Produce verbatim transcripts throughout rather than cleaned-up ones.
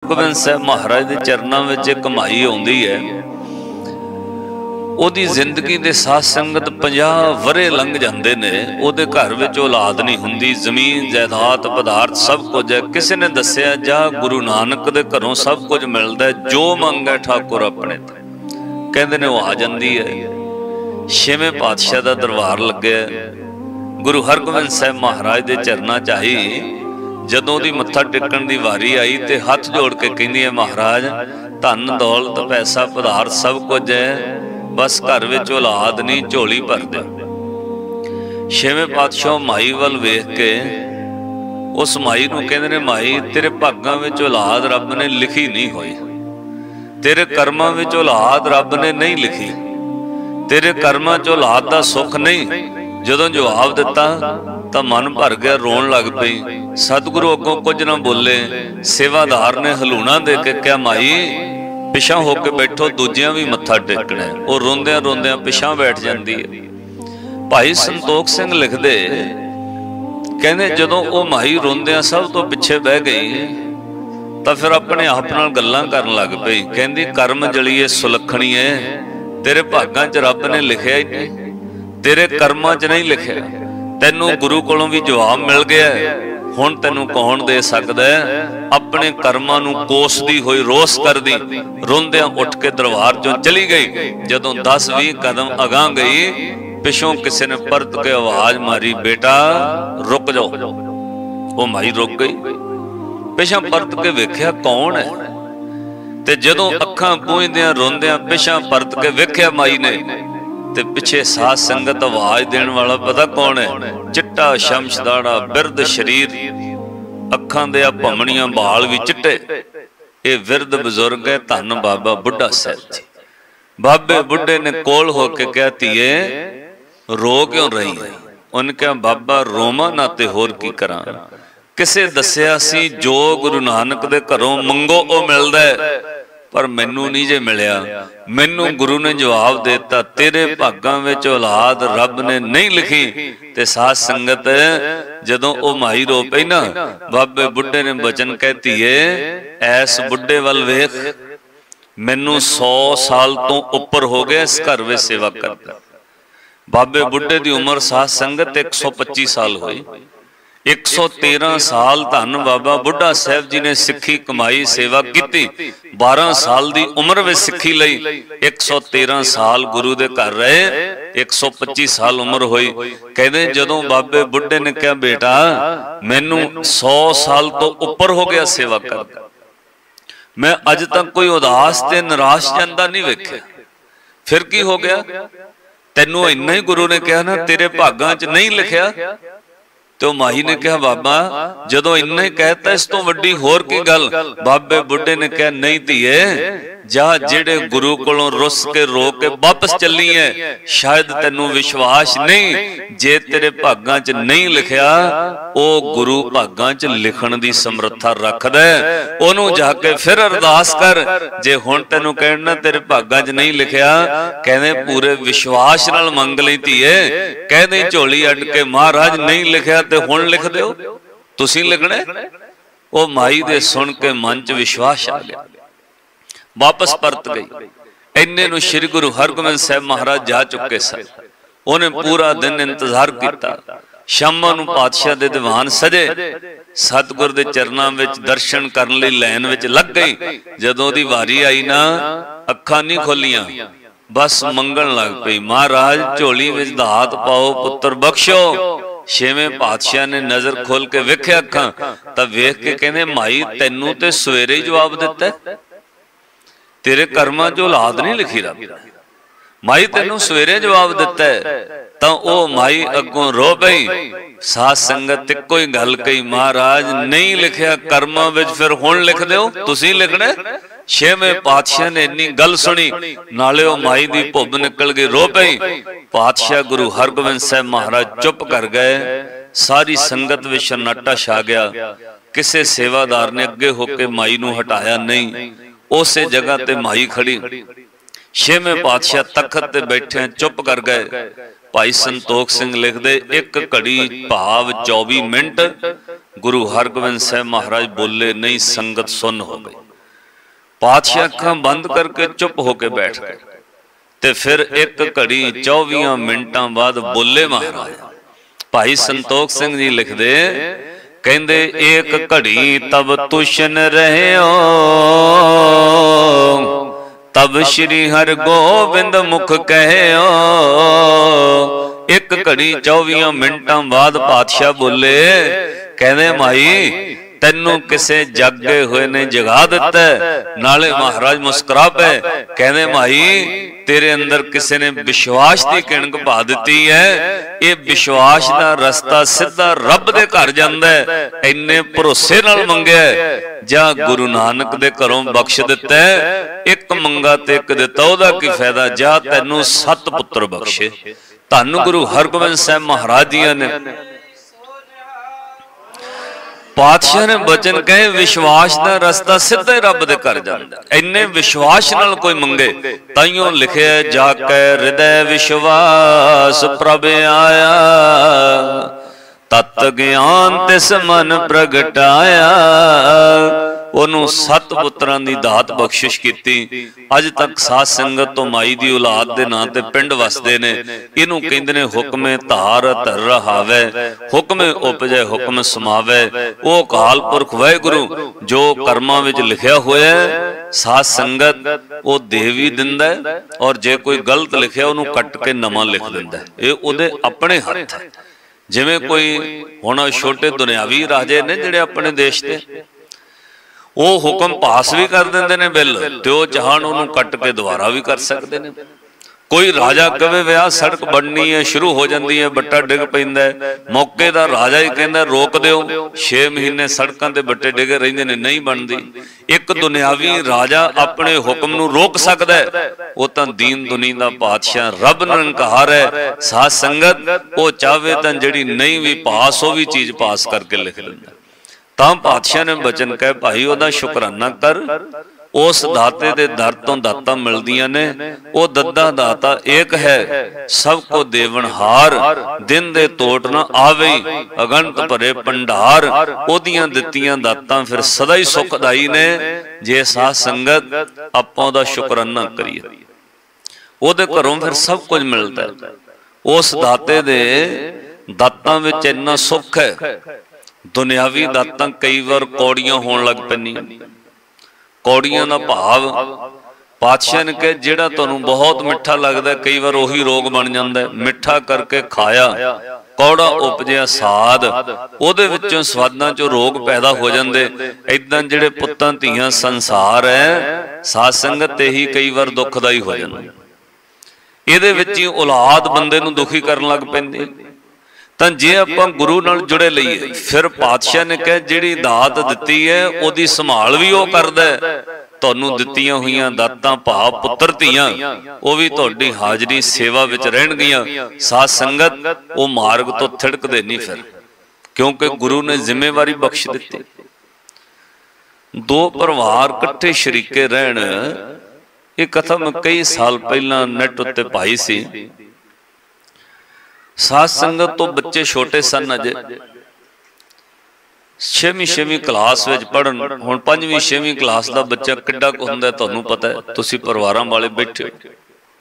हरगोबिंद साहब महाराज के चरणों में एक माई आउंदी है, ओदी जिंदगी दे साथ संगत पचास वरे लंघ जाते ने, ओदे घर विच औलाद नहीं हुंदी, जमीन जायदाद पदार्थ सब कुछ है। किसी ने दस्सिया जा गुरु नानक दे घरों सब कुछ मिलता है, जो मंगे ठाकुर अपने ते कहंदे ने वो आ जाती है। छेवें पातशाह का दरबार लगे, गुरु हरगोबिंद साहब महाराज के चरणों च आई, जदों दी मत्था टेकण दी वारी आई तो हथ जोड़ के कहंदी है, महाराज धन दौलत पैसा पदार्थ सब कुछ है, बस घर विच औलाद नहीं, झोली भर दे। छेवें पातशाह माई वल वेख के उस माई नूं कहंदे ने, माई तेरे भागां विच औलाद रब ने लिखी नहीं हुई, तेरे कर्मां विच औलाद रब ने नहीं लिखी, तेरे कर्मां च औलाद दा सुख नहीं। जदों जवाब दिता तो मन भर गया, रोन लग पई। सतगुरु अगों कुछ ना बोले, सेवादार ने हलूणा दे के क्या, माई पिछा होके बैठो, दूजियां भी मत्था टेकना है। वो रोंदियां रोंदियां पिछा बैठ जाती है। भाई संतोख सिंह लिखदे, कहंदे जदों वो माई रोंदियां सब तो पिछे बह गई तो फिर अपने आप नाल गल्लां करन लग पई। कहंदी कर्म जलीए सुलखणीए, तेरे भागां च रब ने लिखिया ही नहीं, तेरे कर्मां च नहीं लिखिया। तैनू गुरु कोलों भी जवाब मिल गया, हुण तैनू कौन दे सकदा है। अपने कर्मां नू कोसदी होई रोस कर दी, रोंदियां उठ के दरबार चों चली गई। जदों दस भी कदम अगां गई, पिछों किसी ने परत के आवाज मारी, बेटा रुक जाओ। वो माई रुक गई, पिछा परत के वेख्या कौन है, ते जदों अखां पूंझदियां रोंदियां पिछा परत के वेख्या माई ने, ते पिछे साध संगत आवाज देने वाला पता कौन है, चिट्टा शमशदाड़ा बिरद शरीर, अखां दे भमणियां बाल भी चिट्टे, ये विरद बुजुर्ग है धन बाबा बुढ़ा साहब जी। बाबे बुढ़े ने कोल होके कहा, धीए रो क्यों रही है। उन्हें कहा, बाबा रोमा ना ते होर की करा, किसे दस्सिया सी जो गुरु नानक दे घरों मंगो ओ मिलदा है, पर मैनू नहीं जे मिलिया। मैनू गुरु ने जवाब देता, तेरे भागां विच औलाद रब ने नहीं लिखी। ते साध संगत जदों ओ माई रो पई ना, बाबे बुढ़े ने बचन कहती है, ऐस बुढ़े वल वेख, मैनू सौ साल तो उपर हो गया इस घर में सेवा करदा। बाबे बुढ़े की उम्र साध संगत एक सौ पच्ची साल हुई। एक सौ तेरह साल धन बाबा बुढ़ा साहब जी ने सिक्खी कमाई सेवा की। बारह साल की उम्र में सिक्खी लई, एक सौ तेरह साल गुरु दे घर रहे, एक सौ पच्ची साल उम्र हुई। कहते जदों बाबे बुढ़े ने कहा, बेटा मैनू सौ साल तो उपर हो गया सेवा करदा, मैं अज तक कोई उदास ते निराश जांदा नहीं वेख्या। फिर की हो गया, तेनू इन्ना ही गुरु ने कहा ना, तेरे भागां च नहीं लिखिया। तो माही ने कहा, बाबा जदों इन्ना ही कहता इस तो वड्डी होर की गल। बाबे बुढ़े ने कहा, नहीं धीए जा, जेड़े गुरु कोलों रुस के रो के वापस चली है, शायद तेनू विश्वास नहीं, जे तेरे भागां च नहीं लिखिया, ओ गुरु भागां च लिखण दी समर्था रखदा है। ओनू जाके फिर अरदास कर, जे हुण तेनू कहना तेरे भागां च नहीं लिखिया, कहदे पूरे विश्वास नाल मंग लई धीए। कहदे झोली अड के, महाराज नहीं लिखिया ते हुण लिख दिओ, तुसीं लिखणे। ओ माई दे सुन के मन च विश्वास आ गया, वापस परत गई। इन्ने नूं श्री गुरु हरगोबिंद साहब महाराज जा चुके सन। उन्हें पूरा दिन इंतजार किया। शामां नूं पातशाह दे दीवान सजे, सतगुर दे चरनां विच दर्शन करन लई लैन विच लग गई। जदों दी वारी आई ना, अखां नहीं खोलियां, बस मंगण लग पई, महाराज झोली विच दात पाओ, पुत्र बख्शो। छेवें पातशाह ने नजर खोल के वेख्या अखां, तां वेख के कहंदे, माई तैनू ते सवेरे ही जवाब दिता, तेरे कर्मां च औलाद नहीं लिखी रब। माई तेनू सवेरे जवाब दिता है। तो ओ माई अगों रो पई। साध संगत इक्को ही गल कही, महाराज नहीं लिखिया कर्मां विच, फिर हुण लिख दिओ, तुसीं लिखना। छेवें पातशाह ने इन्नी गल सुनी, नाले ओ माई दी भुब निकल गई, रो पई। पातशाह गुरु हरगोबिंद साहब महाराज चुप कर गए। सारी संगत विच सन्नाटा छा गया। किसे सेवादार ने अगे होके माई नूं हटाया नहीं। उसे जगह ते माई खड़ी। छेवें पातशाह तखत ते बैठे चुप कर गए। भाई संतोख सिंह लिखदे, एक घड़ी भाव चौबी मिनट गुरु हरगोबिंद साहब महाराज बोले नहीं, संगत सुन हो गई। पातशाह अखां बंद करके चुप होके बैठ गए। ते फिर एक घड़ी चौबीस मिनटां बाद बोले महाराज। भाई संतोख सिंह जी लिखदे, कहंदे एक घड़ी तब तुशन रहे हो, तब श्री हर गोबिंद मुख कहे हो। एक घड़ी चौबीस मिनटां बाद पातशाह बोले, कहंदे माई तेनू किसे जागे हुए ने जगा दिता है। नाले महाराज मुस्कुरा पे, कहंदे माई तेरे अंदर किसी ने विश्वास की किणक पा दी है। ये विश्वास का रस्ता सीधा रब दे घर जांदा है। इन्ने भरोसे नाल मंगया जा गुरु नानक दे घरों बख्श दिता है। एक मंगा ते एक दिता, ओदा की फायदा, जा तेनू सत पुत्र बख्शे। धन गुरु हरगोबिंद साहब महाराज जी ने पातशाह ने बचन कहे, विश्वास का रस्ता सीधा ही रब दे घर जांदा। इन्ने विश्वास नाल कोई मंगे, ताइयों लिखे जाके हृदय विश्वास प्रभ आया, तत् ज्ञान तिस मन प्रगटाया। ओनू सत पुत्रां दी दात बख्शिश कीती। अज तक साध संगत तो माई दी औलाद दे नां ते पिंड वसदे ने। इनू कहंदे ने हुक्मे धार धर रहावे, हुक्मे उपजे हुक्म समावे। ओ अकाल पुरख वाहिगुरु जो कर्मां विच लिखिया होया साध संगत ओ देवी दिंदा है, और जे कोई गलत लिखिया ओनू कट के नवां लिख दिंदा है। ये ओदे अपने हत्थ है। जिवें कोई हुण छोटे दुनियावी राजे ने जिहड़े अपने देश दे, वो हुक्म पास भी कर देंदे ने बिल, ते वो चाहण उन्होंने कट के दोबारा भी कर सकते हैं। कोई राजा कहे विआह सड़क बननी है, शुरू हो जाती है, बट्टा डिग पैंदा है, मौके का राजा ही कहता रोक दिओ, छे महीने सड़कों के बट्टे डिगे रहिंदे ने, नहीं बनती। एक दुनियावी राजा अपने हुक्म नूं रोक सकता है, वो तो दीन दुनी का पातशाह रब निरंकार है। साध संगत वो चाहे तो जिहड़ी नहीं भी पास हो भी चीज पास करके लिख दिंदा। तां पातशाह ने बचन कहे, भाई ओदा शुकराना कर, उस दाते दे दर तो दाता मिलदियां ने। वो दद्दा दाता एक है, सबको देवनहार, दिन दे तोट ना आवे, अगंत भरे भंडार। ओदियां दित्तियां दातां फिर सदा ही सुखदाई ने। जे साध संगत आपां ओदा शुकराना करिए, ओदे घरों फिर सब कुछ मिलता है। उस दाते दे दातां विच इन्ना सुख है, दुनियावी दातां कई बार कौड़ियां होण लग पैंदियां। कौड़ियां दा भाव पातशाह ने कहा, जिहड़ा तुहानूं बहुत मिठा लगदा कई बार उही रोग बन जांदा है। मिठा करके खाया, कौड़ा उपजिया साध, ओहदे विचों स्वादां चों रोग पैदा हो जांदे। इदां जिहड़े पुत्तां धीआं संसार है, साध संगत ते ही कई बार दुखदाई हो जांदा। इहदे विच ही औलाद बंदे नूं दुखी करन लग पैंदी। तां जे आपां गुरु नाल जुड़े लईए, फिर पातशाह ने कहा जिहड़ी दात दित्ती है ओहदी संभाल भी वो करदा है। तुहानूं दित्तियां होईयां दातां भाव पुत्तर धीआं वो भी तुहाडी हाजरी सेवा विच रहणगीआं। साध संगत वो मार्ग तो थिड़कदे नहीं फिर, क्योंकि गुरु ने जिम्मेवारी बख्श दित्ती। दो परिवार इकट्ठे शरीके रहण, ये कथा मैं कई साल पहला नेट उत्ते पाई सी। साध संगत तो बच्चे छोटे सन, अजे छेवीं छेवीं क्लास विच पढ़न। हुण पंजवीं छेवीं क्लास का बच्चा किड्डा कुछ हुंदा तुहानूं पता है, तुसीं परिवारां वाले बैठे हो।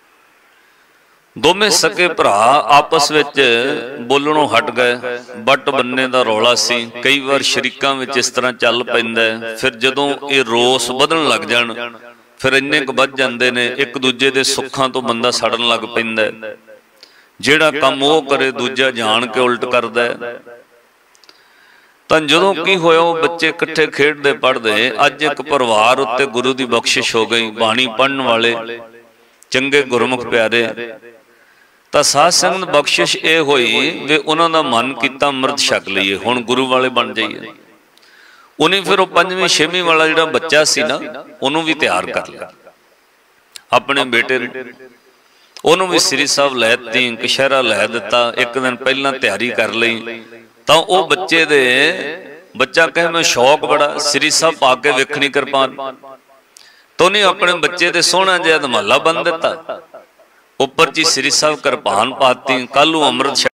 दोवें सके भरा आपस विच बोलणों हट गए, बट बन्ने दा रौला सी। कई बार शरीकां विच इस तरह चल पैंदा है। फिर जदों ये रोस वधण लग जाण, फिर इन्ने क वध जांदे ने, एक दूजे दे सुखां तो बंदा सड़न लग पैंदा है। जिहड़ा काम वो करे दूजा जान के उल्ट करदा है। तां जदों की होया, वो बच्चे इकट्ठे खेडदे पढ़दे। अज एक परिवार उत्ते गुरु की बख्शिश हो गई, बाणी पढ़न वाले चंगे गुरमुख प्यारे। तां साध संगत बख्शिश ये होई वे उन्हां दा मन कीता अमृत छक लईए, हुण गुरु वाले बन जाइए। उन्हें फिर वो पंजवीं छेवीं वाला जिहड़ा बच्चा सी ना, उन्होंने भी तैयार कर लिया अपने बेटे नूं। उन्होंने भी श्री साहब लै दी, कशहरा लै दिता। एक दिन पहला तैयारी कर ली। तो वह बच्चे दे बच्चा कहे मैं शौक बड़ा श्री साहब पा के वेखनी किरपान, तो उन्हें अपने बच्चे दे सोहना जिहा दमाला बन दिता। उपर जी श्री साहब किरपान पाती, कल अमृत